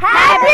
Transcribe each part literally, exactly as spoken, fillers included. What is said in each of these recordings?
Happy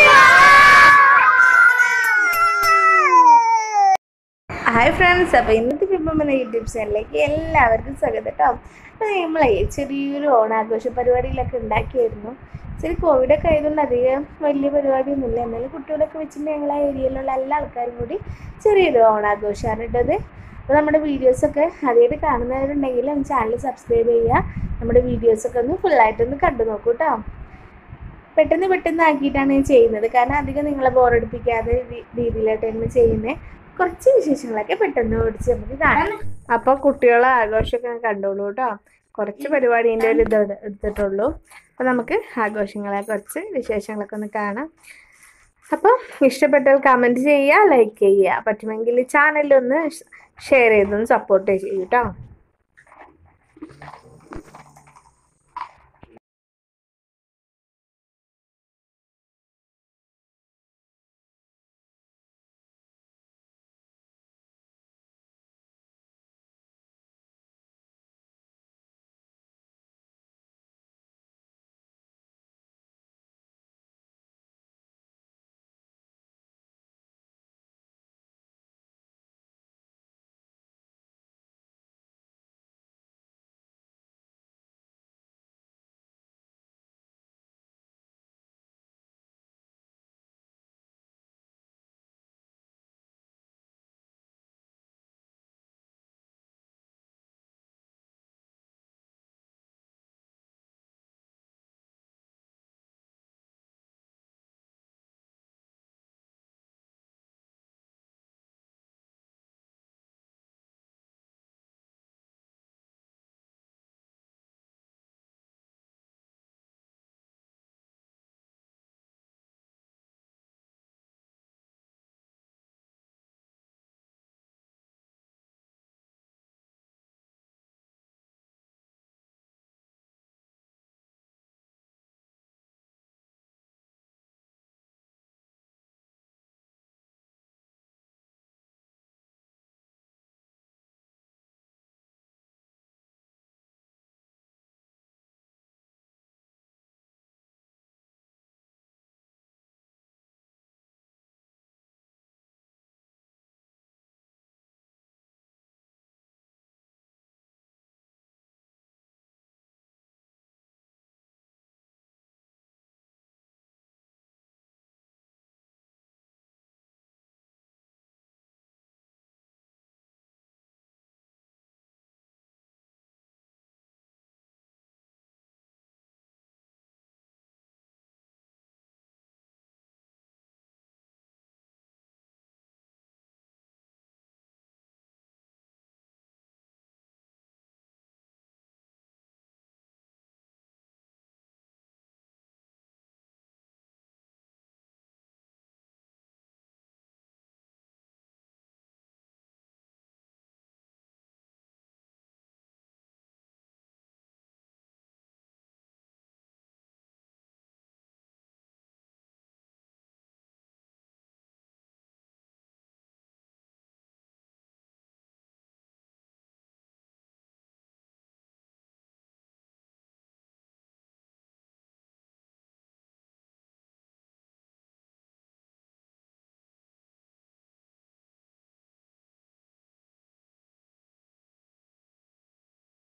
Hi friends, അപ്പോൾ ഇന്നത്തെ പിമ്പമ്മ YouTube ചാനലിലേക്ക് എല്ലാവർക്കും സ്വാഗതം കേട്ടോ. അപ്പോൾ നമ്മളെ ചെറിയൊരു ഓണാഘോഷ പരിപാടികളൊക്കെ ഉണ്ടാക്കിയായിരുന്നു. ശരി, കോവിഡൊക്കെ ആയതുകൊണ്ട് അധികം വലിയ പരിപാടിയൊന്നുമില്ല. എന്നാലും കുട്ടികളൊക്കെ വെച്ചിട്ട് ഞങ്ങൾ ആ ഏരിയയിലുള്ള എല്ലാ ആൾക്കാരും കൂടി ചെറിയൊരു ഓണാഘോഷമാണ് ഇട്ടത്. അപ്പോൾ നമ്മുടെ വീഡിയോസൊക്കെ ആദ്യമായിട്ട് കാണുന്നവരുണ്ടെങ്കിൽ ഒന്ന് ചാനൽ സബ്സ്ക്രൈബ് ചെയ്യുക. നമ്മുടെ വീഡിയോസൊക്കെ ഒന്ന് ഫുള്ളായിട്ടൊന്ന് കണ്ടു നോക്കൂ കേട്ടോ. പെട്ടെന്ന് പെട്ടെന്ന് ആക്കിയിട്ടാണ് ചെയ്യുന്നത്, കാരണം അധികം നിങ്ങളെ ബോറടിപ്പിക്കാതെ രീതിയിലായിട്ടാണ് ചെയ്യുന്നത്. കുറച്ച് വിശേഷങ്ങളൊക്കെ പെട്ടെന്ന് ഓടിച്ച് നമുക്ക് കാണാം. അപ്പോൾ കുട്ടികളെ ആഘോഷമൊക്കെ കണ്ടോളൂ കേട്ടോ. കുറച്ച് പരിപാടീൻ്റെ ഒരു ഇത് എടുത്തിട്ടുള്ളൂ. അപ്പോൾ നമുക്ക് ആഘോഷങ്ങളെ കുറച്ച് വിശേഷങ്ങളൊക്കെ ഒന്ന് കാണാം. അപ്പോൾ ഇഷ്ടപ്പെട്ടാൽ കമൻറ്റ് ചെയ്യുക, ലൈക്ക് ചെയ്യുക, പറ്റുമെങ്കിൽ ചാനലൊന്ന് ഷെയർ ചെയ്തൊന്ന് സപ്പോർട്ട് ചെയ്യൂ കേട്ടോ.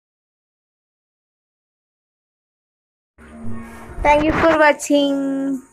Thank you for watching.